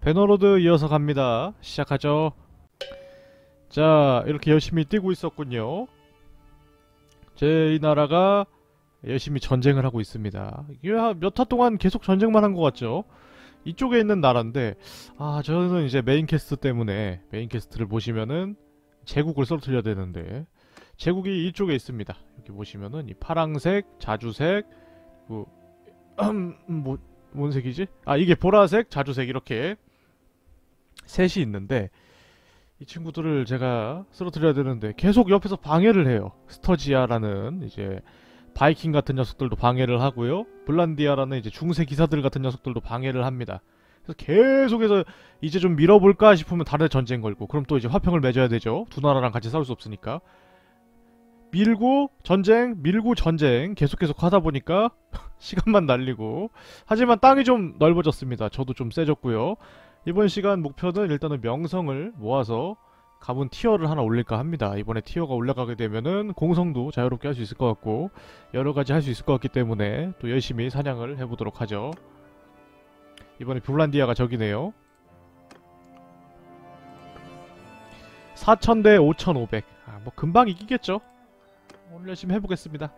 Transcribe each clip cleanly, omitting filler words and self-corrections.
배너로드 이어서 갑니다. 시작하죠. 자, 이렇게 열심히 뛰고 있었군요. 제 이 나라가 열심히 전쟁을 하고 있습니다. 이게 몇 화 동안 계속 전쟁만 한 것 같죠? 이쪽에 있는 나라인데, 저는 이제 메인 캐스트 때문에 메인 캐스트를 보시면은 제국을 써트려야 되는데, 제국이 이쪽에 있습니다. 이렇게 보시면은 이 파랑색, 자주색, 뭔 색이지? 이게 보라색, 자주색 이렇게 셋이 있는데, 이 친구들을 제가 쓰러뜨려야 되는데 계속 옆에서 방해를 해요. 스터지아라는 이제 바이킹 같은 녀석들도 방해를 하고요. 블란디아라는 이제 중세 기사들 같은 녀석들도 방해를 합니다. 그래서 계속해서 이제 좀 밀어볼까 싶으면 다른 전쟁 걸고, 그럼 또 이제 화평을 맺어야 되죠. 두 나라랑 같이 싸울 수 없으니까. 밀고 전쟁 계속 하다 보니까 시간만 날리고, 하지만 땅이 좀 넓어졌습니다. 저도 좀 세졌고요. 이번 시간 목표는 일단은 명성을 모아서 가문 티어를 하나 올릴까 합니다. 이번에 티어가 올라가게 되면은 공성도 자유롭게 할 수 있을 것 같고 여러가지 할 수 있을 것 같기 때문에 또 열심히 사냥을 해보도록 하죠. 이번에 블란디아가 적이네요. 4000대 5500. 뭐 금방 이기겠죠. 오늘 열심히 해보겠습니다.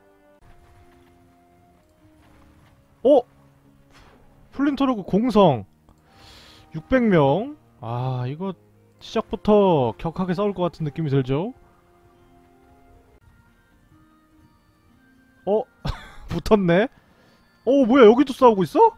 플린토르그 공성 600명. 이거 시작부터 격하게 싸울 것 같은 느낌이 들죠? 붙었네? 뭐야, 여기도 싸우고 있어?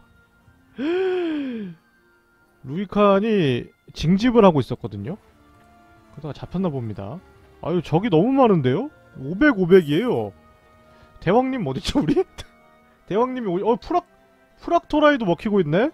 루이칸이 징집을 하고 있었거든요? 그러다가 잡혔나 봅니다. 적이 너무 많은데요? 500, 500이에요. 대왕님 어디죠, 우리? 대왕님이 프락토라이도 먹히고 있네?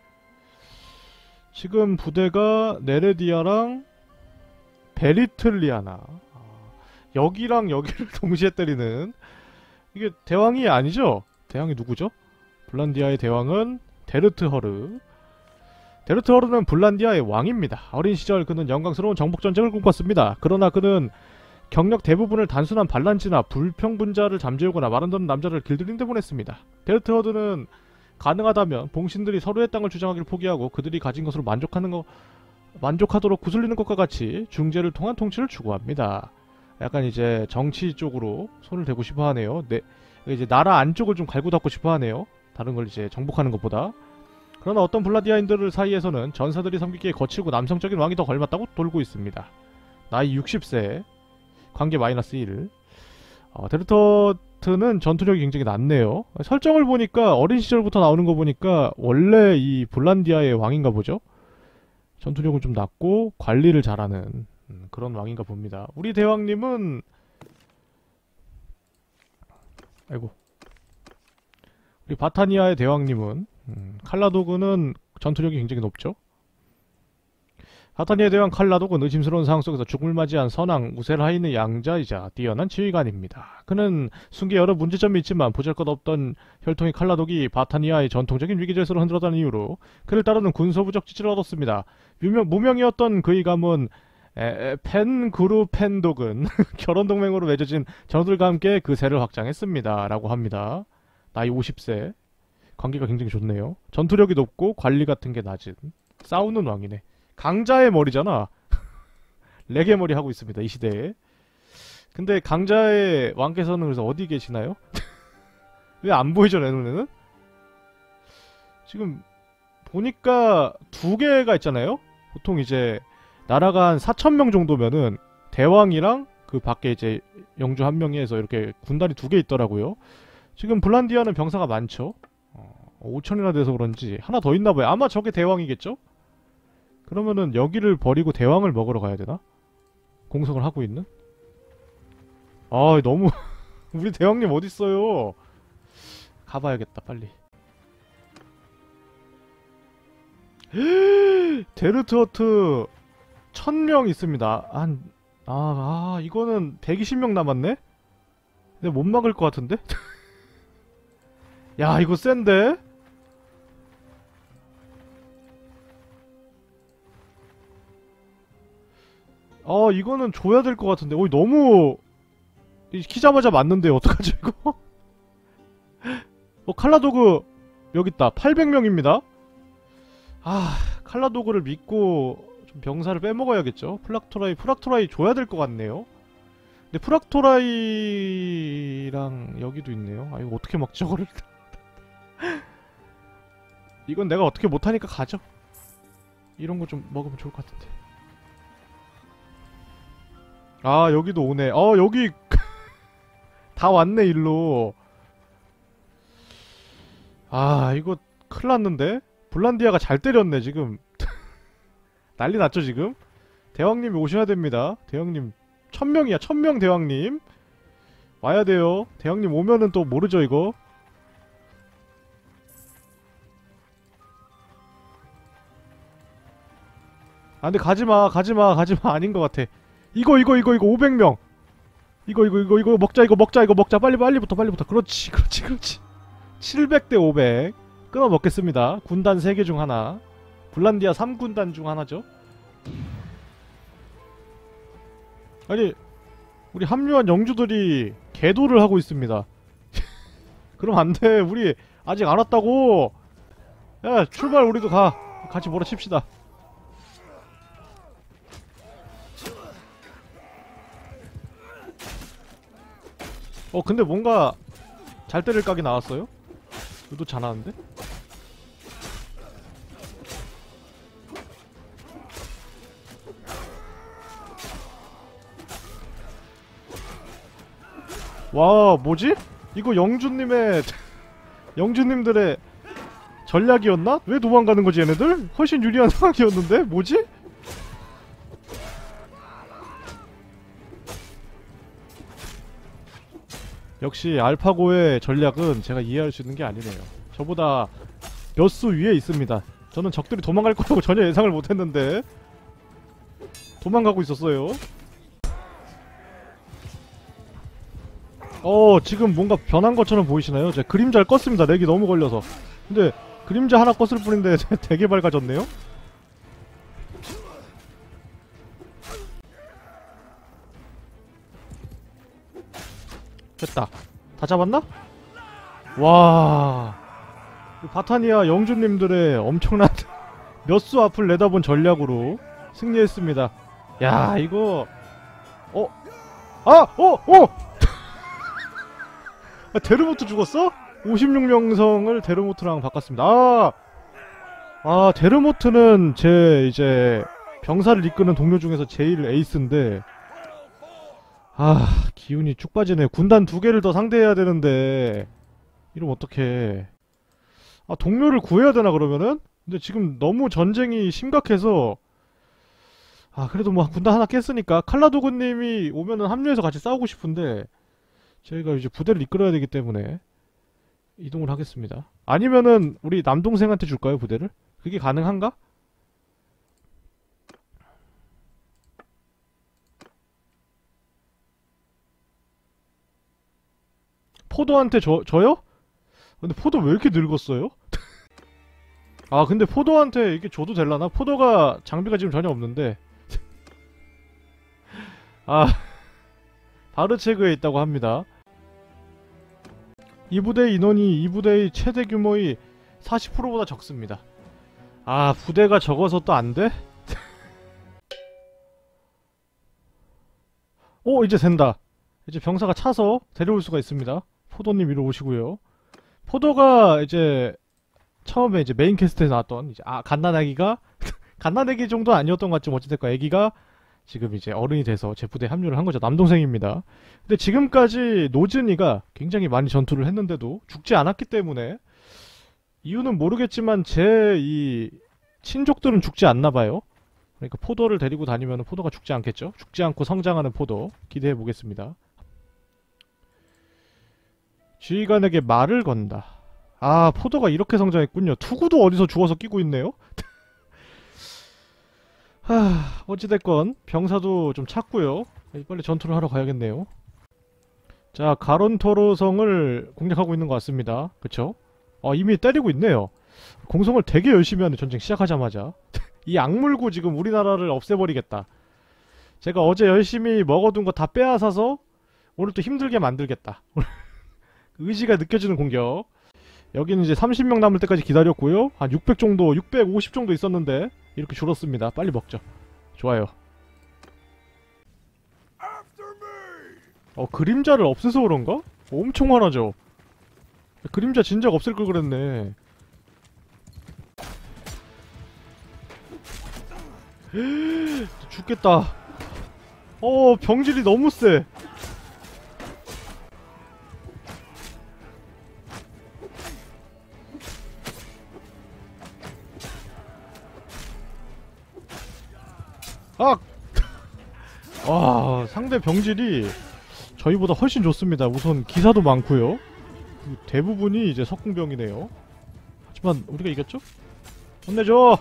지금 부대가 네레디아랑 베리틀리아나, 여기랑 여기를 동시에 때리는, 이게 대왕이 아니죠? 대왕이 누구죠? 블란디아의 대왕은 데르트허르. 데르트허르는 블란디아의 왕입니다. 어린 시절 그는 영광스러운 정복전쟁을 꿈꿨습니다. 그러나 그는 경력 대부분을 단순한 반란지나 불평분자를 잠재우거나 말한다는 남자를 길들인 데 보냈습니다. 데르트허르는 가능하다면 봉신들이 서로의 땅을 주장하기를 포기하고 그들이 가진 것으로 만족하도록 구슬리는 것과 같이 중재를 통한 통치를 추구합니다. 약간 이제 정치 쪽으로 손을 대고 싶어 하네요. 이제 나라 안쪽을 좀 갈고 닦고 싶어 하네요. 다른 걸 이제 정복하는 것보다. 그러나 어떤 블라디아인들 사이에서는 전사들이 섬기기에 거칠고 남성적인 왕이 더 걸맞다고 돌고 있습니다. 나이 60세, 관계 마이너스 1. 데르터트는 전투력이 굉장히 낮네요. 설정을 보니까 어린 시절부터 나오는 거 보니까 원래 이 블란디아의 왕인가 보죠? 전투력은 좀 낮고 관리를 잘하는 그런 왕인가 봅니다. 우리 대왕님은 우리 바타니아의 대왕님은 칼라도그는 전투력이 굉장히 높죠? 바타니아의 대왕 칼라도그는 의심스러운 상황 속에서 죽음을 맞이한 선왕 우셀하인의 양자이자 뛰어난 지휘관입니다. 그는 순기에 여러 문제점이 있지만 보잘것없던 혈통의 칼라독이 바타니아의 전통적인 위기질서를 흔들었다는 이유로 그를 따르는 군소부적 지지를 얻었습니다. 무명이었던 그의 가문 펜그루 펜독은 결혼동맹으로 맺어진 전우들과 함께 그 세를 확장했습니다. 라고 합니다. 나이 50세. 관계가 굉장히 좋네요. 전투력이 높고 관리 같은 게 낮은 싸우는 왕이네. 강자의 머리잖아. 레게 머리 하고 있습니다, 이 시대에. 근데 강자의 왕께서는 그래서 어디 계시나요? 왜 안 보이죠, 내 눈에는? 지금 보니까 두 개가 있잖아요? 보통 이제 나라가 한 4000명 정도면은 대왕이랑 그 밖에 이제 영주 한 명이 해서 이렇게 군단이 두 개 있더라고요. 지금 블란디아는 병사가 많죠? 5000이나 돼서 그런지 하나 더 있나봐요. 아마 저게 대왕이겠죠? 그러면은 여기를 버리고 대왕을 먹으러 가야 되나? 공성을 하고 있는? 너무 우리 대왕님 어딨어요? 가봐야겠다, 빨리. 데르트허트 1000명 있습니다. 이거는 120명 남았네? 근데 못 막을 것 같은데? 야, 이거 센데? 이거는 줘야 될 것 같은데. 너무 키자마자 맞는데요. 어떡하지 이거? 칼라도그 여기 있다. 800명입니다. 칼라도그를 믿고 좀 병사를 빼먹어야겠죠. 프락토라이 줘야 될 것 같네요. 근데 프락토라이랑 여기도 있네요. 아 이거 어떻게 먹지 저거를. 이건 내가 어떻게 못하니까 가죠. 이런 거 좀 먹으면 좋을 것 같은데. 아 여기도 오네. 여기 다 왔네 일로. 아 이거 큰일 났는데? 블란디아가 잘 때렸네 지금. 난리 났죠 지금? 대왕님이 오셔야 됩니다. 대왕님 1000명이야 1000명 대왕님 와야 돼요. 대왕님 오면은 또 모르죠 이거. 아 근데 가지마 아닌 것 같아. 이거 500명. 이거 먹자 빨리부터 그렇지 700대 500 끊어 먹겠습니다. 군단 3개 중 하나. 블란디아 3군단 중 하나죠. 아니 우리 합류한 영주들이 개도를 하고 있습니다. 그럼 안돼. 우리 아직 안 왔다고. 야 출발. 우리도 같이 몰아칩시다. 근데 뭔가 잘 때릴 각이 나왔어요? 이도 잘하는데? 와 뭐지? 이거 영주님들의 전략이었나? 왜 도망가는 거지 얘네들? 훨씬 유리한 상황이었는데? 뭐지? 역시 알파고의 전략은 제가 이해할 수 있는 게 아니네요. 저보다 몇 수 위에 있습니다. 저는 적들이 도망갈 거라고 전혀 예상을 못했는데 도망가고 있었어요. 지금 뭔가 변한 것처럼 보이시나요? 제가 그림자를 껐습니다. 렉이 너무 걸려서. 근데 그림자 하나 껐을 뿐인데 되게 밝아졌네요? 됐다. 다 잡았나? 와 바타니아 영주님들의 엄청난 몇 수 앞을 내다본 전략으로 승리했습니다. 야 이거 데르모트 죽었어? 56명성을 데르모트랑 바꿨습니다. 데르모트는 제 이제 병사를 이끄는 동료 중에서 제일 에이스인데 기운이 쭉 빠지네. 군단 2개를 더 상대해야 되는데 이러면 어떡해. 동료를 구해야 되나 그러면은? 근데 지금 너무 전쟁이 심각해서 그래도 뭐 군단 하나 깼으니까 칼라도그님이 오면은 합류해서 같이 싸우고 싶은데 저희가 이제 부대를 이끌어야 되기 때문에 이동을 하겠습니다. 아니면은 우리 남동생한테 줄까요 부대를? 그게 가능한가? 포도한테 줘요? 근데 포도 왜 이렇게 늙었어요? 근데 포도한테 이게 줘도 될라나? 포도가 장비가 지금 전혀 없는데 바르체그에 있다고 합니다. 이 부대 인원이 이 부대의 최대 규모의 40%보다 적습니다. 부대가 적어서 또 안 돼? 이제 된다. 이제 병사가 차서 데려올 수가 있습니다. 포도님 이리 오시고요. 포도가 이제 처음에 이제 메인 캐스트에 나왔던 이제 갓난아기가 갓난아기 정도 아니었던 것 같지만 어찌됐건 아기가 지금 이제 어른이 돼서 제 부대에 합류를 한 거죠. 남동생입니다. 근데 지금까지 노즈니가 굉장히 많이 전투를 했는데도 죽지 않았기 때문에 이유는 모르겠지만 제 이 친족들은 죽지 않나봐요. 그러니까 포도를 데리고 다니면 포도가 죽지 않겠죠? 죽지 않고 성장하는 포도 기대해보겠습니다. 지휘관에게 말을 건다. 포도가 이렇게 성장했군요. 투구도 어디서 주워서 끼고 있네요? 어찌됐건 병사도 좀 찾고요. 빨리 전투를 하러 가야겠네요. 자, 가론토로성을 공략하고 있는 것 같습니다. 그쵸? 이미 때리고 있네요. 공성을 되게 열심히 하네, 전쟁 시작하자마자. 이 악물고 지금 우리나라를 없애버리겠다. 제가 어제 열심히 먹어둔 거 다 빼앗아서 오늘 또 힘들게 만들겠다. 의지가 느껴지는 공격. 여기는 이제 30명 남을 때까지 기다렸고요. 한 600 정도, 650 정도 있었는데 이렇게 줄었습니다. 빨리 먹죠. 좋아요. 그림자를 없애서 그런가? 엄청 많아져. 그림자 진작 없앨 걸 그랬네. 죽겠다. 병질이 너무 세. 아! 와, 상대 병질이 저희보다 훨씬 좋습니다. 우선 기사도 많고요. 대부분이 이제 석궁병이네요. 하지만 우리가 이겼죠? 혼내줘!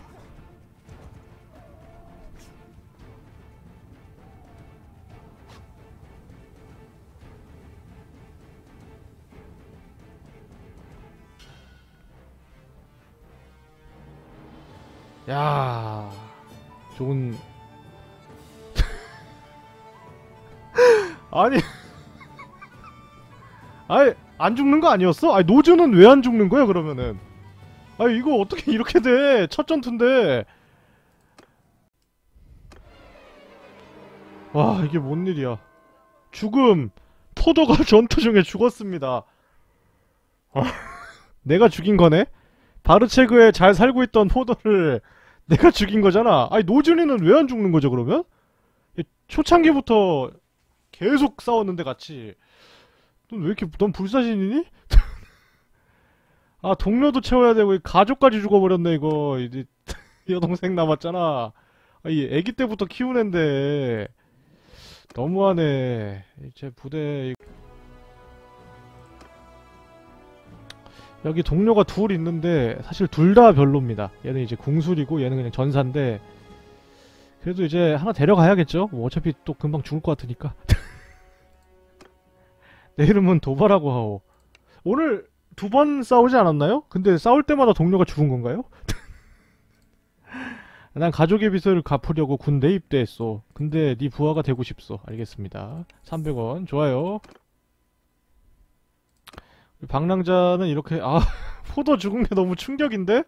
야, 좋은. 아니, 아니 안 죽는 거 아니었어? 아니 노즈는 왜 안 죽는 거야 그러면은? 아니 이거 어떻게 이렇게 돼? 첫 전투인데. 와, 이게 뭔 일이야? 죽음. 포도가 전투 중에 죽었습니다. 내가 죽인 거네? 바르체그에 잘 살고 있던 포도를 내가 죽인 거잖아. 아니 노즈니는 왜 안 죽는 거죠 그러면? 초창기부터 계속 싸웠는데 같이. 넌 왜 이렇게, 넌 불사신이니? 아, 동료도 채워야 되고 가족까지 죽어버렸네 이거. 이제 여동생 남았잖아. 아, 이 애기 때부터 키운 앤데 너무하네. 제 부대. 여기 동료가 둘 있는데 사실 둘 다 별로입니다. 얘는 이제 궁술이고 얘는 그냥 전사인데 그래도 이제 하나 데려가야겠죠? 뭐 어차피 또 금방 죽을 것 같으니까. 내 이름은 도바라고 하오. 오늘 2번 싸우지 않았나요? 근데 싸울 때마다 동료가 죽은 건가요? 난 가족의 빚을 갚으려고 군대에 입대했어. 근데 네 부하가 되고 싶소. 알겠습니다. 300원. 좋아요. 방랑자는 이렇게, 포도 죽은 게 너무 충격인데?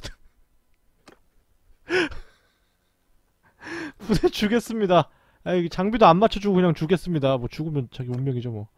부대 주겠습니다. 장비도 안 맞춰주고 그냥 주겠습니다. 뭐 죽으면 자기 운명이죠 뭐.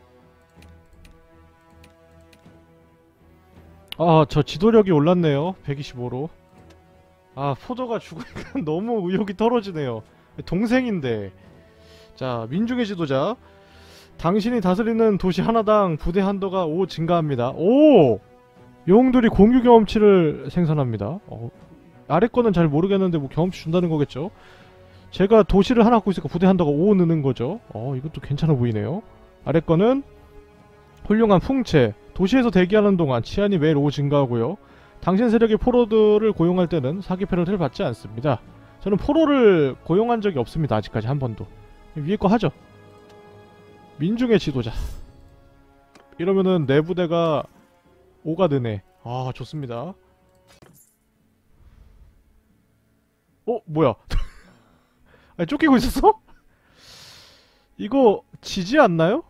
저 지도력이 올랐네요. 125로. 포도가 죽으니까 너무 의욕이 떨어지네요. 동생인데. 자, 민중의 지도자. 당신이 다스리는 도시 하나당 부대 한도가 5 증가합니다. 오! 영웅들이 공유 경험치를 생산합니다. 아래 거는 잘 모르겠는데 뭐 경험치 준다는 거겠죠? 제가 도시를 하나 갖고 있으니까 부대 한도가 5 느는 거죠. 이것도 괜찮아 보이네요. 아래 거는 훌륭한 풍채. 도시에서 대기하는 동안 치안이 매일 5 증가하고요. 당신 세력의 포로들을 고용할 때는 사기 페널티를 받지 않습니다. 저는 포로를 고용한 적이 없습니다. 아직까지 한 번도. 위에 거 하죠. 민중의 지도자. 이러면은 내 부대가 5가 느네. 좋습니다. 뭐야? 아니, 쫓기고 있었어? 이거 지지 않나요?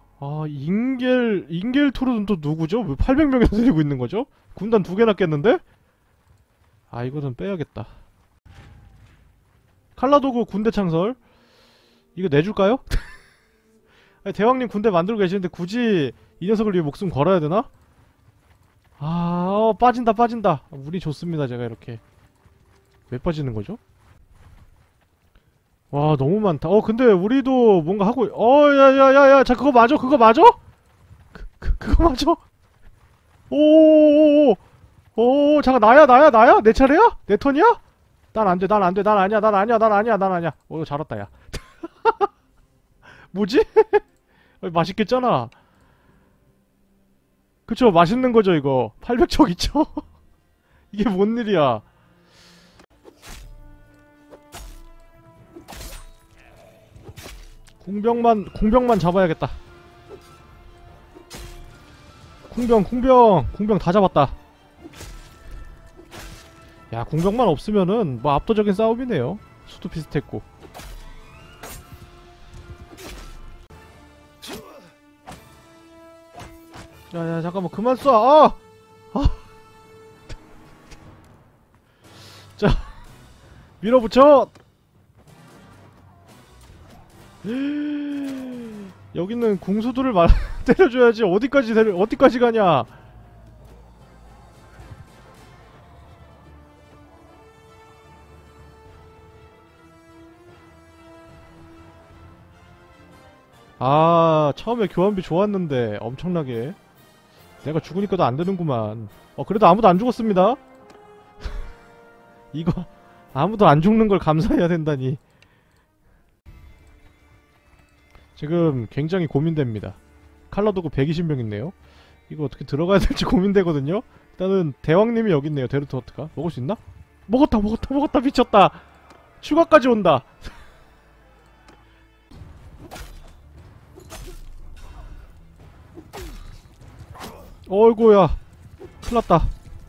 인겔 투르는 또 누구죠? 왜 800명이나 데리고 있는 거죠? 군단 2개나 깼는데? 이거는 빼야겠다. 칼라도그 군대 창설. 이거 내줄까요? 아니, 대왕님 군대 만들고 계시는데 굳이 이 녀석을 위해 목숨 걸어야 되나? 빠진다. 운이 좋습니다, 제가 이렇게. 왜 빠지는 거죠? 와, 너무 많다. 근데 우리도 뭔가 하고, 야야야야, 자, 그거 맞아? 그거 맞아? 오오오오, 잠깐, 나야? 내 차례야? 내 턴이야? 난 안 돼, 난 아니야. 잘 왔다, 야. 뭐지? 맛있겠잖아. 그쵸, 맛있는 거죠, 이거. 800척 있죠? 이게 뭔 일이야. 공병만 잡아야겠다. 공병 다 잡았다. 야, 공병만 없으면은 뭐 압도적인 싸움이네요. 수도 비슷했고. 야야, 잠깐만 그만 쏴. 밀어붙여! 여기는 궁수들을 때려줘야지. 어디까지 가냐? 아, 처음에 교환비 좋았는데 엄청나게 내가 죽으니까 도 안 되는구만. 그래도 아무도 안 죽었습니다. 이거 아무도 안 죽는 걸 감사해야 된다니. 지금 굉장히 고민됩니다. 칼라도구 120명 있네요. 이거 어떻게 들어가야 될지 고민되거든요. 일단은 대왕님이 여기 있네요. 데르트허트가 먹을 수 있나? 먹었다 미쳤다. 추가까지 온다. 어이구야, 큰일났다.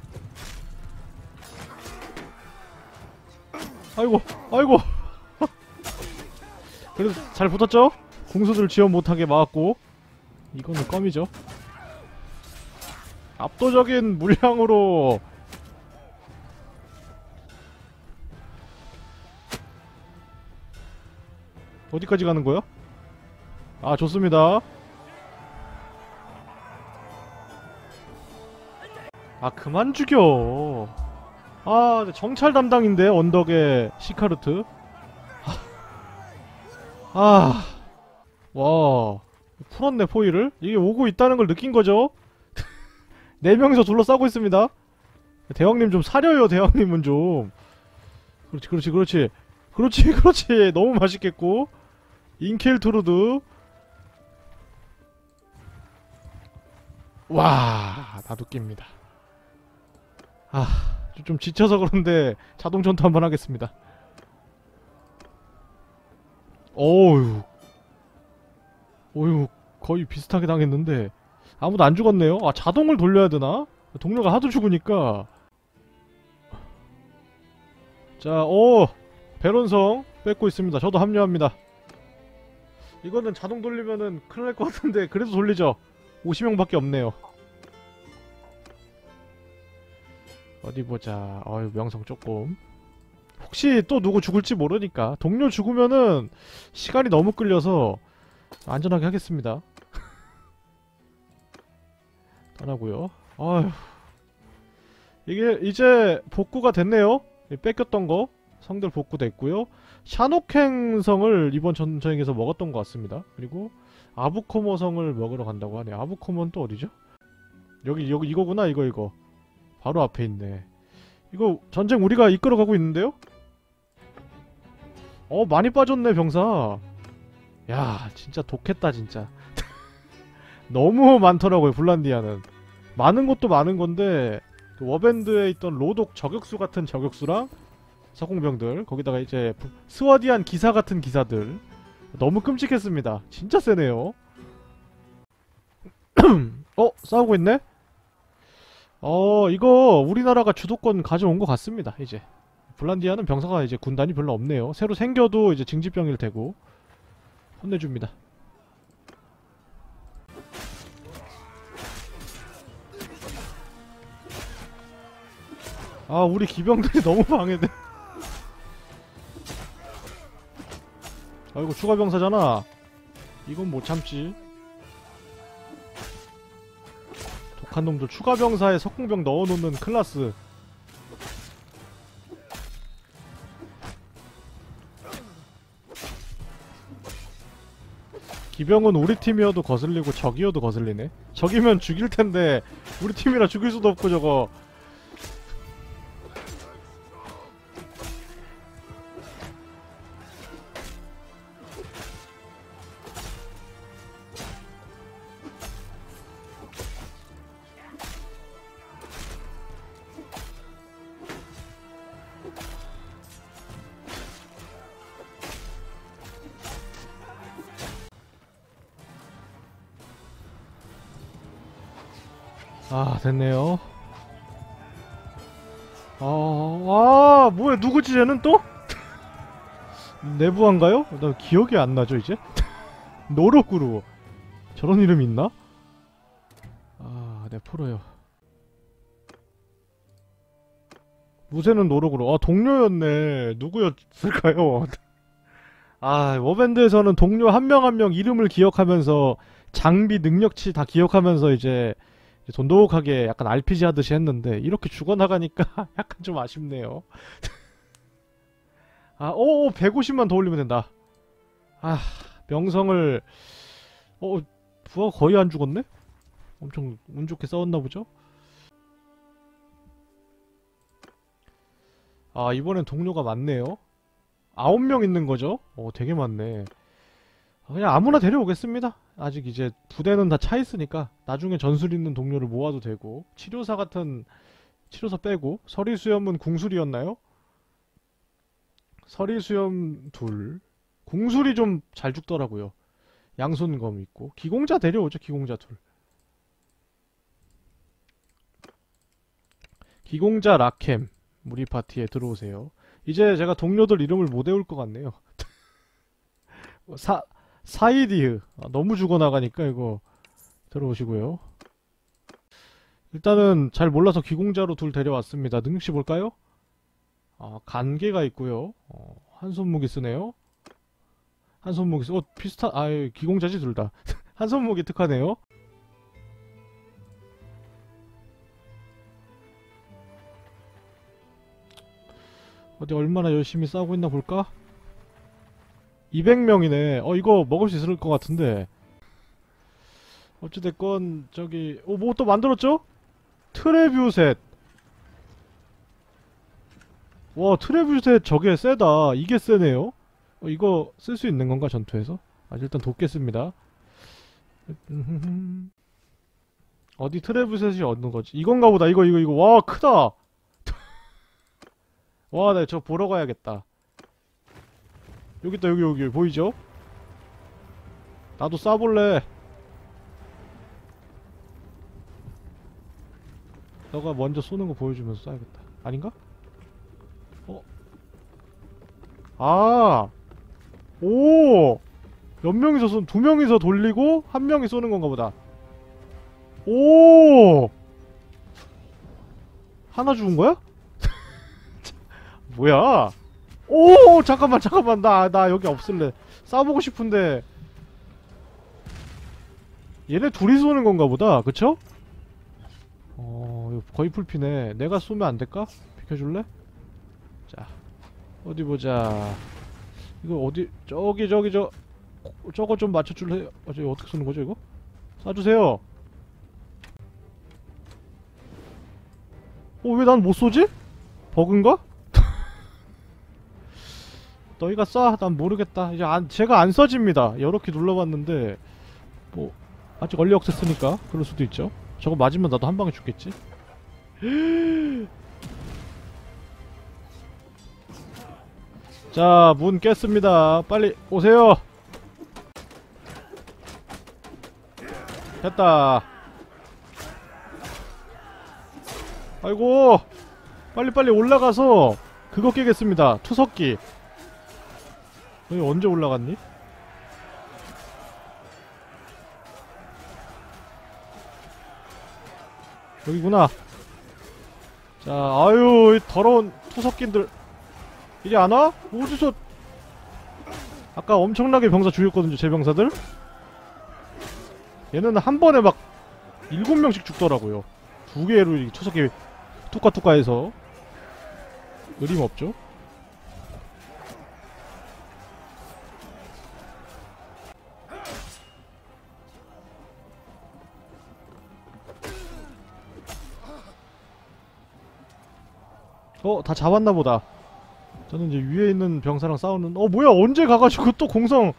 아이고. 그래도 잘 붙었죠? 궁수들 지원 못하게 막았고. 이거는 껌이죠. 압도적인 물량으로. 어디까지 가는 거야? 아, 좋습니다. 아, 그만 죽여. 아, 정찰 담당인데, 언덕의 시카르트. 아, 와, 풀었네, 포위를. 이게 오고 있다는 걸 느낀 거죠? 4명이서 둘러싸고 있습니다. 대왕님 좀 사려요, 대왕님은 좀. 그렇지. 너무 맛있겠고. 인켈트루드. 와, 나도 낍니다. 아, 좀 지쳐서 그런데 자동 전투 한번 하겠습니다. 어휴, 거의 비슷하게 당했는데 아무도 안 죽었네요. 아, 자동을 돌려야 되나? 동료가 하도 죽으니까. 자, 베론성 뺏고 있습니다. 저도 합류합니다. 이거는 자동 돌리면은 큰일 날 것 같은데 그래도 돌리죠. 50명밖에 없네요. 어디 보자. 명성 조금. 혹시 또 누구 죽을지 모르니까. 동료 죽으면은 시간이 너무 끌려서 안전하게 하겠습니다. 떠나고요. 아휴, 이게 이제 복구가 됐네요. 뺏겼던 거 성들 복구됐고요. 샤노켄 성을 이번 전쟁에서 먹었던 것 같습니다. 그리고 아부코모 성을 먹으러 간다고 하네요. 아부코모는 또 어디죠? 여기 이거구나. 이거 바로 앞에 있네. 이거 전쟁 우리가 이끌어가고 있는데요? 많이 빠졌네, 병사. 야, 진짜 독했다, 진짜. 너무 많더라고요, 불란디아는. 많은 것도 많은 건데, 그 워밴드에 있던 로독 저격수 같은 저격수랑 석공병들, 거기다가 이제 스와디안 기사 같은 기사들. 너무 끔찍했습니다. 진짜 세네요. 싸우고 있네? 이거 우리나라가 주도권 가져온 것 같습니다. 이제 불란디아는 병사가 이제 군단이 별로 없네요. 새로 생겨도 이제 징집병일 테고. 혼내줍니다. 아, 우리 기병들이 너무 방해돼. 아이고, 추가 병사잖아. 이건 못 참지. 독한 놈들 추가 병사에 석궁병 넣어놓는 클라스. 기병은 우리 팀이어도 거슬리고 적이어도 거슬리네. 적이면 죽일 텐데 우리 팀이라 죽일 수도 없고 저거. 아, 됐네요. 뭐야, 누구지 쟤는 또? 내부한가요? 나 기억이 안 나죠 이제? 노로구루. 저런 이름이 있나? 아, 네, 프로요. 무쇠는 노력으로. 아, 동료였네. 누구였을까요? 아, 워밴드에서는 동료 한 명 한 명 이름을 기억하면서 장비 능력치 다 기억하면서 이제 돈독하게 약간 RPG 하듯이 했는데 이렇게 죽어나가니까 약간 좀 아쉽네요. 아, 150만 더 올리면 된다. 아, 명성을. 부하가 거의 안 죽었네? 엄청 운 좋게 싸웠나 보죠? 아, 이번엔 동료가 많네요. 9명 있는 거죠? 되게 많네. 그냥 아무나 데려오겠습니다. 아직 이제 부대는 다 차 있으니까 나중에 전술 있는 동료를 모아도 되고, 치료사 같은 치료사 빼고. 서리수염은 궁술이었나요? 서리수염 둘. 궁술이 좀 잘 죽더라고요. 양손검 있고. 기공자 데려오죠. 기공자 둘. 기공자 라켐. 우리 파티에 들어오세요. 이제 제가 동료들 이름을 못 외울 것 같네요. 사이디흐. 너무 죽어나가니까 이거 들어오시고요. 일단은 잘 몰라서 기공자로 둘 데려왔습니다. 능력치 볼까요? 간계가 있고요. 한 손무기 쓰네요. 한 손무기 비슷한. 기공자지 둘 다. 한 손무기 특화네요. 어디 얼마나 열심히 싸우고 있나 볼까? 200명이네. 이거 먹을 수 있을 것 같은데. 어찌됐건 저기 뭐 또 만들었죠? 트레뷰셋. 와, 트레뷰셋 저게 세다. 이게 세네요. 이거 쓸 수 있는 건가 전투에서? 일단 돕겠습니다. 어디 트레뷰셋이 얻는 거지? 이건가 보다. 이거. 와, 크다. 와, 나 저 보러 가야겠다. 여기 있다. 여기 보이죠? 나도 쏴볼래. 너가 먼저 쏘는 거 보여주면서 쏴야겠다. 아닌가? 오! 몇 명이서 두 명이서 돌리고 한 명이 쏘는 건가 보다. 오! 하나 죽은 거야? 뭐야? 오! 잠깐만. 나 여기 없을래. 쏴보고 싶은데. 얘네 둘이 쏘는 건가 보다. 그쵸? 이거 거의 풀피네. 내가 쏘면 안 될까? 비켜줄래? 자, 어디 보자. 이거 어디, 저거 좀 맞춰줄래요? 저기 어떻게 쏘는 거죠, 이거? 쏴주세요. 왜 난 못 쏘지? 버그인가? 너희가 쏴. 난 모르겠다. 이제 제가 안 써집니다. 여러 키 눌러봤는데, 뭐, 아직 얼리 억세스니까 그럴 수도 있죠. 저거 맞으면 나도 한 방에 죽겠지? 자, 문 깼습니다. 빨리 오세요. 됐다. 아이고, 빨리 올라가서 그거 깨겠습니다. 투석기. 여기 언제 올라갔니? 여기구나. 자, 아유, 이 더러운 투석기들 이리 안 와? 어디서? 아까 엄청나게 병사 죽였거든요, 제 병사들. 얘는 한 번에 막 7명씩 죽더라고요. 두 개로 투석기 뚜까뚜까해서 의림 없죠? 다 잡았나 보다. 저는 이제 위에 있는 병사랑 싸우는. 뭐야, 언제 가가지고 또 공성.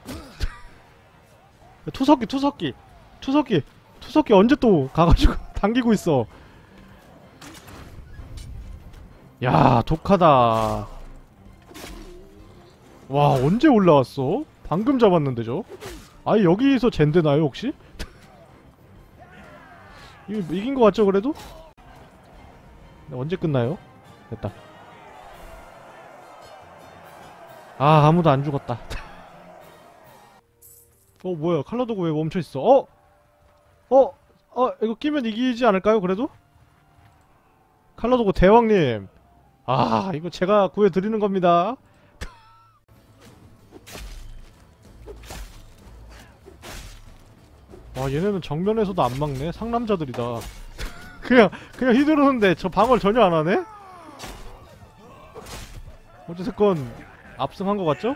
투석기 언제 또 가가지고 당기고 있어. 야, 독하다. 와, 언제 올라왔어? 방금 잡았는데 저. 여기서 젠데나요 혹시? 이거 이긴 거 같죠 그래도? 언제 끝나요? 됐다. 아무도 안 죽었다. 뭐야, 칼라도구 왜 멈춰있어? 이거 끼면 이기지 않을까요 그래도? 칼라도구 대왕님, 아, 이거 제가 구해드리는 겁니다. 와, 얘네는 정면에서도 안 막네. 상남자들이다. 그냥 휘두르는데 저 방어를 전혀 안 하네? 어쨌건 압승한 것 같죠?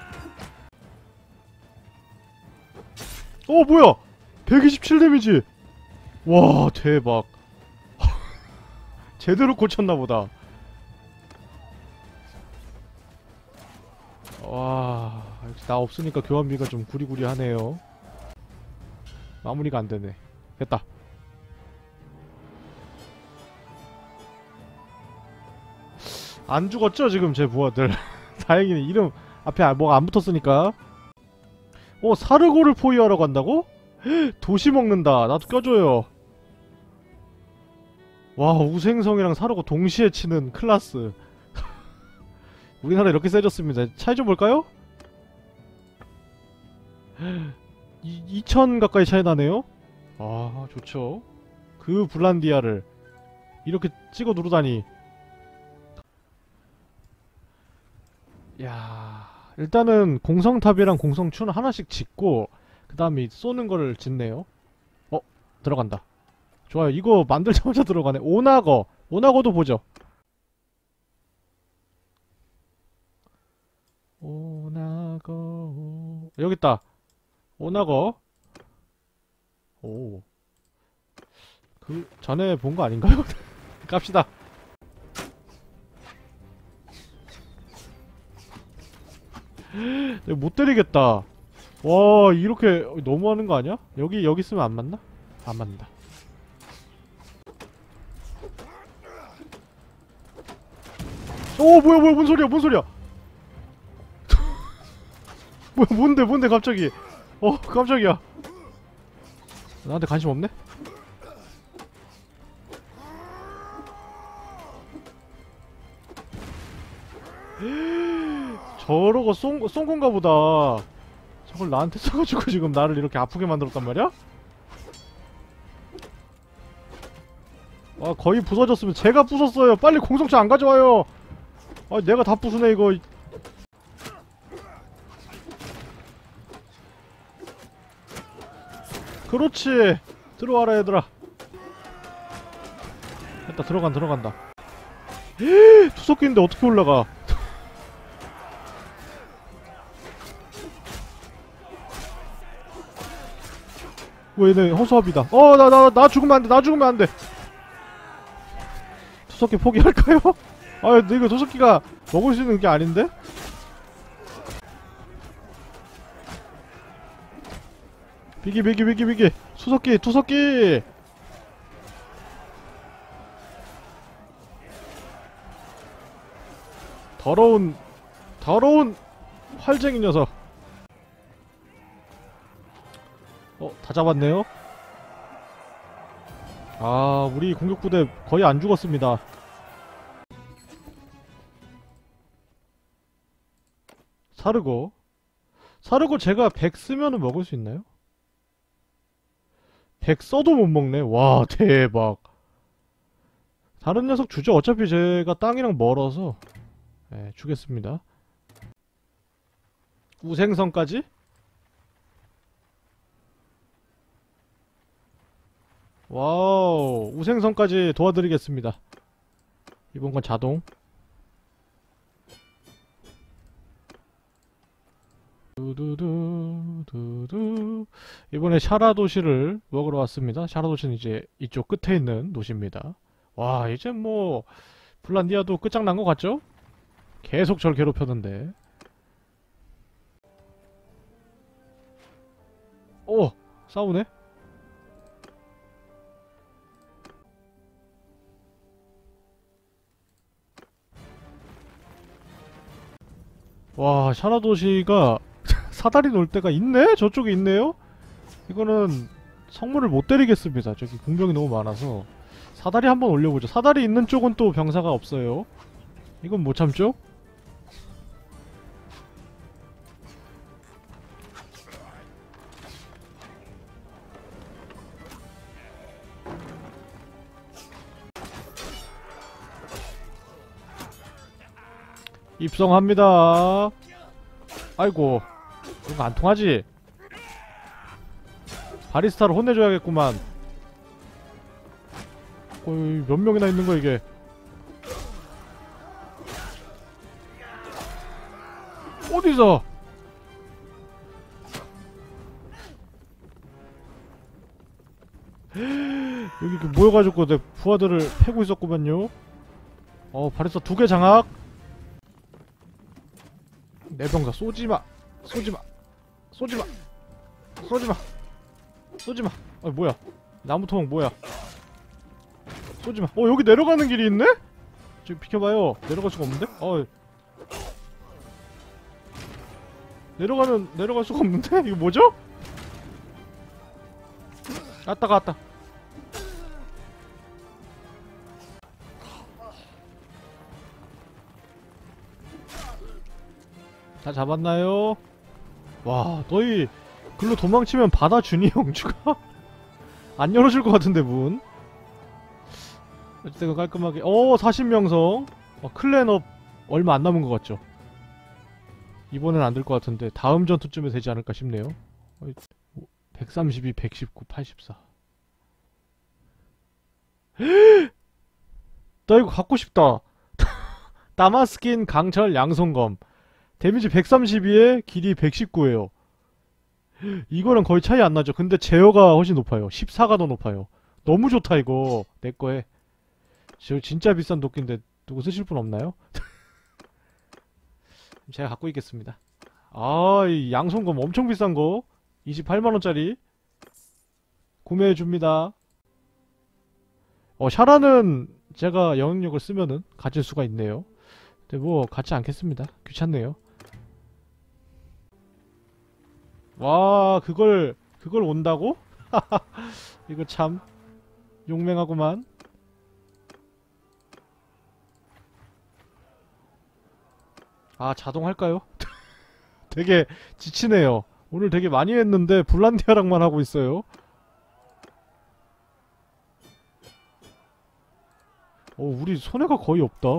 뭐야! 127 데미지! 와, 대박. 제대로 꽂혔나보다. 와, 역시 나 없으니까 교환비가 좀 구리구리하네요. 마무리가 안 되네. 됐다. 안 죽었죠, 지금 제 부하들. 다행이네. 이름 앞에 뭐가 안 붙었으니까. 사르고를 포위하러 간다고? 도시 먹는다. 나도 껴줘요. 와, 우생성이랑 사르고 동시에 치는 클라스. 우리나라 이렇게 세졌습니다. 차이 좀 볼까요? 2000 가까이 차이 나네요? 아, 좋죠. 그 불란디아를 이렇게 찍어 누르다니. 야, 일단은 공성탑이랑 공성추는 하나씩 짓고 그 다음에 쏘는 거를 짓네요. 들어간다. 좋아요. 이거 만들자마자 들어가네. 오나거도 보죠. 오나거 여깄다. 오나거. 오, 그 전에 본 거 아닌가요? 갑시다. 내가 못 때리겠다. 와, 이렇게 너무하는 거 아니야? 여기 있으면 안 맞나? 안 맞는다. 뭐야, 뭔 소리야. 뭐야, 뭔데 갑자기. 깜짝이야. 나한테 관심 없네? 저러고 쏜 건가 보다. 저걸 나한테 쏴가지고 지금 나를 이렇게 아프게 만들었단 말이야? 거의 부서졌으면 제가 부쉈어요. 빨리 공성차 안 가져와요. 내가 다 부수네 이거. 그렇지. 들어와라 얘들아. 됐다. 들어간다. 투석기인데 어떻게 올라가. 왜 얘네 허수아비다. 나 죽으면 안돼. 투석기 포기할까요? 이거 투석기가 먹을 수 있는 게 아닌데? 비기. 투석기. 더러운 활쟁이 녀석. 다 잡았네요. 우리 공격부대 거의 안 죽었습니다. 사르고 제가 100 쓰면은 먹을 수 있나요? 100 써도 못 먹네. 와, 대박. 다른 녀석 주죠. 어차피 제가 땅이랑 멀어서. 네, 주겠습니다. 우생성까지? 와우, 우생성까지 도와드리겠습니다. 이번 건 자동. 두두두. 이번에 샤라 도시를 먹으러 왔습니다. 샤라 도시는 이제 이쪽 끝에 있는 도시입니다. 와, 이제 뭐 불란디아도 끝장난 것 같죠? 계속 절 괴롭혔는데. 싸우네? 와, 샤라 도시가 사다리 놓을 때가 있네? 저쪽에 있네요? 이거는 성문을 못 때리겠습니다. 저기 공병이 너무 많아서. 사다리 한번 올려보죠. 사다리 있는 쪽은 또 병사가 없어요. 이건 못 참죠? 입성합니다. 아이고, 이거 안 통하지? 바리스타를 혼내줘야겠구만. 어이, 몇 명이나 있는 거야 이게? 어디서? 여기 이렇게 모여가지고 내 부하들을 패고 있었구만요. 바리스타 2개 장악. 내병사 쏘지마, 쏘지마, 쏘지마, 쏘지마, 쏘지마. 뭐야? 나무토막 뭐야? 쏘지마. 여기 내려가는 길이 있네? 저기 비켜봐요. 내려갈 수가 없는데? 내려갈 수가 없는데? 이거 뭐죠? 왔다. 다 잡았나요? 와, 너희 글로 도망치면 받아주니, 영주가? 안 열어줄 것 같은데, 문. 어쨌든 깔끔하게. 40명성. 클랜업 얼마 안 남은 것 같죠? 이번엔 안 될 것 같은데, 다음 전투쯤에 되지 않을까 싶네요. 132, 119, 84. 나 이거 갖고 싶다. 다마스킨 강철 양손검. 데미지 132에 길이 119에요. 이거랑 거의 차이 안 나죠. 근데 제어가 훨씬 높아요. 14가 더 높아요. 너무 좋다 이거. 내 거에. 저 진짜 비싼 도끼인데 누구 쓰실 분 없나요? 제가 갖고 있겠습니다. 이 양손검 엄청 비싼 거. 28만원짜리. 구매해줍니다. 샤라는 제가 영향력을 쓰면은 가질 수가 있네요. 근데 뭐 갖지 않겠습니다. 귀찮네요. 와, 그걸 온다고? 이거 참 용맹하구만. 자동할까요? 되게 지치네요. 오늘 되게 많이 했는데 불란디아랑만 하고 있어요. 우리 손해가 거의 없다.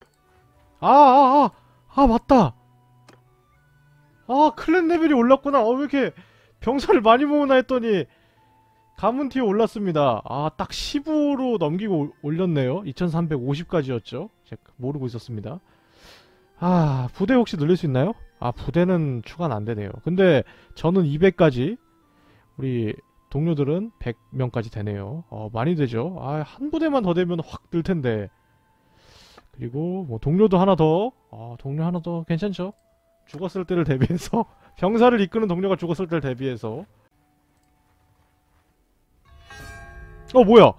맞다. 클랜 레벨이 올랐구나. 왜 이렇게 병사를 많이 모으나 했더니 가문티에 올랐습니다. 딱 15로 넘기고 올렸네요. 2350까지였죠. 제가 모르고 있었습니다. 부대 혹시 늘릴 수 있나요? 부대는 추가는 안 되네요. 근데 저는 200까지, 우리 동료들은 100명까지 되네요. 많이 되죠. 한 부대만 더 되면 확 늘 텐데. 그리고 뭐 동료도 하나 더. 동료 하나 더 괜찮죠? 죽었을 때를 대비해서 병사를 이끄는 동료가 죽었을 때를 대비해서. 뭐야?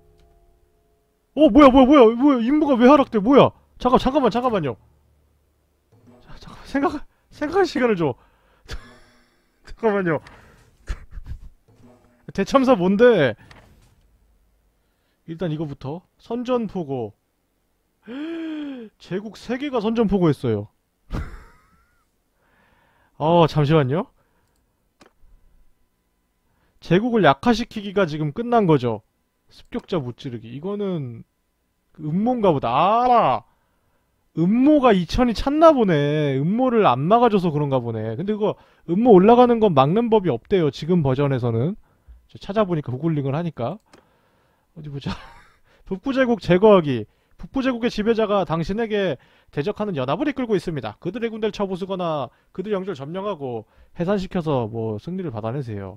뭐야? 임무가 왜 하락돼? 뭐야? 잠깐만요. 생각할 시간을 줘. 잠깐만요. 대참사 뭔데? 일단 이거부터. 선전포고. 제국 3개가 선전포고했어요. 잠시만요. 제국을 약화시키기가 지금 끝난 거죠. 습격자 무찌르기. 이거는 음모인가 보다. 음모가 2000이 찼나 보네. 음모를 안 막아줘서 그런가 보네. 근데 그거 음모 올라가는 건 막는 법이 없대요. 지금 버전에서는. 저 찾아보니까 구글링을 하니까. 어디 보자. 북부제국 제거하기. 북부제국의 지배자가 당신에게 대적하는 연합을 이끌고 있습니다. 그들의 군대를 쳐부수거나 그들 영주를 점령하고 해산시켜서 뭐 승리를 받아내세요.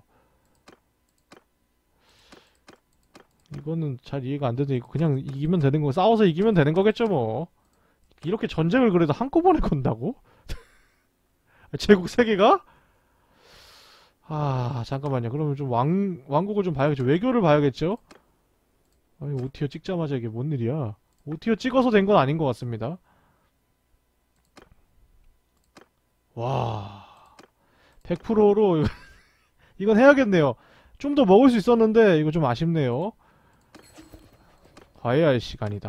이거는 잘 이해가 안 되는데 이거 그냥 이기면 되는 거, 싸워서 이기면 되는 거겠죠 뭐. 이렇게 전쟁을 그래도 한꺼번에 건다고? 제국 3개가? 잠깐만요. 그러면 좀 왕국을 좀 봐야겠죠. 외교를 봐야겠죠? 아니, 5티어 찍자마자 이게 뭔 일이야. 5티어 찍어서 된 건 아닌 것 같습니다. 와, 100%로 이건 해야겠네요. 좀 더 먹을 수 있었는데 이거 좀 아쉽네요. 화해할 시간이다.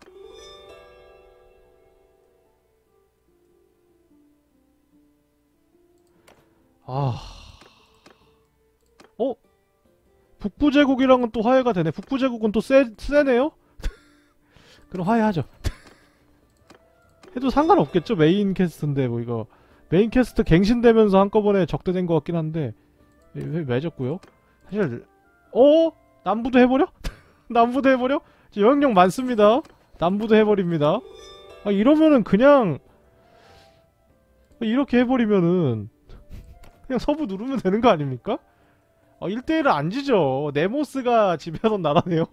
북부제국이랑은 또 화해가 되네. 북부제국은 또 세네요? 그럼 화해하죠. 해도 상관없겠죠? 메인 캐스트인데 뭐 이거 메인 캐스트 갱신되면서 한꺼번에 적대된 것 같긴 한데 왜 맺었고요? 사실 남부도 해버려? 남부도 해버려? 영향력 많습니다. 남부도 해버립니다. 아, 이러면은 그냥 이렇게 해버리면은 그냥 서부 누르면 되는 거 아닙니까? 1대1은 안 지죠. 네모스가 지배하던 나라네요.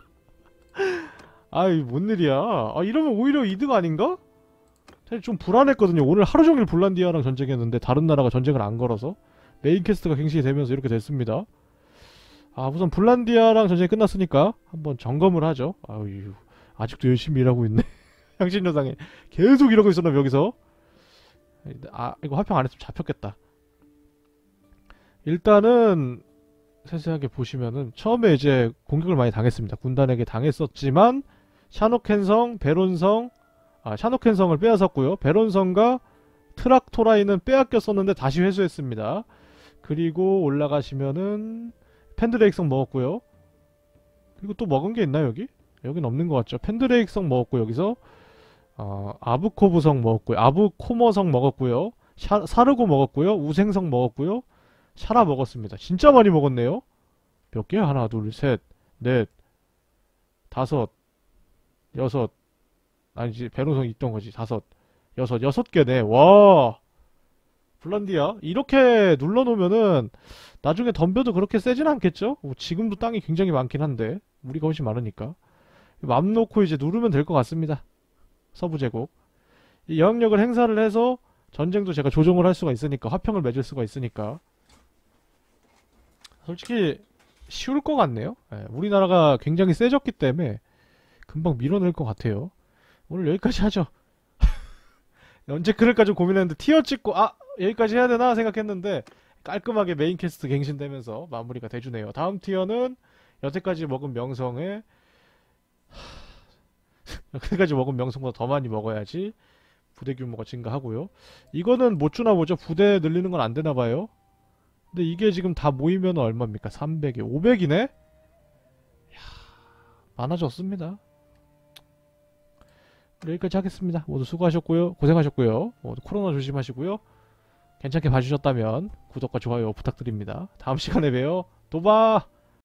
아이 뭔 일이야. 이러면 오히려 이득 아닌가? 사실 좀 불안했거든요. 오늘 하루 종일 불란디아랑 전쟁했는데 다른 나라가 전쟁을 안 걸어서 메인 캐스트가 갱신이 되면서 이렇게 됐습니다. 우선 불란디아랑 전쟁이 끝났으니까 한번 점검을 하죠. 아유, 아직도 열심히 일하고 있네. 향신료상에 계속 이러고 있었나 여기서. 이거 화평 안 했으면 잡혔겠다. 일단은 세세하게 보시면은 처음에 이제 공격을 많이 당했습니다. 군단에게 당했었지만 샤노켄성, 베론성, 샤노켄성을 빼앗았고요. 베론성과 트락토라인은 빼앗겼었는데 다시 회수했습니다. 그리고 올라가시면은 펜드레익성 먹었고요. 그리고 또 먹은 게 있나요 여기? 여긴 없는 것 같죠. 펜드레익성 먹었고 여기서 아브코브성 먹었고요. 아브코머성 먹었고요. 사르고 먹었고요. 우생성 먹었고요. 샤라 먹었습니다. 진짜 많이 먹었네요. 몇 개야? 하나, 둘, 셋, 넷, 다섯, 여섯. 아니지, 베론성 있던 거지. 다섯, 여섯 개네. 와, 블란디아 이렇게 눌러놓으면은 나중에 덤벼도 그렇게 세진 않겠죠? 지금도 땅이 굉장히 많긴 한데 우리가 훨씬 많으니까 맘 놓고 이제 누르면 될 것 같습니다. 서부제국 이 영향력을 행사를 해서 전쟁도 제가 조정을 할 수가 있으니까 화평을 맺을 수가 있으니까 솔직히 쉬울 것 같네요. 우리나라가 굉장히 세졌기 때문에 금방 밀어낼 것 같아요. 오늘 여기까지 하죠. 언제 그럴까 좀 고민했는데 티어 찍고 여기까지 해야 되나 생각했는데 깔끔하게 메인 캐스트 갱신되면서 마무리가 돼주네요. 다음 티어는 여태까지 먹은 명성에 여태까지 먹은 명성보다 더 많이 먹어야지 부대 규모가 증가하고요. 이거는 못 주나 보죠. 부대 늘리는 건 안 되나 봐요. 근데 이게 지금 다 모이면 얼마입니까? 300에 500이네? 많아졌습니다. 여기까지 하겠습니다. 모두 수고하셨고요. 고생하셨고요. 모두 코로나 조심하시고요. 괜찮게 봐주셨다면 구독과 좋아요 부탁드립니다. 다음 시간에 봬요. 또봐!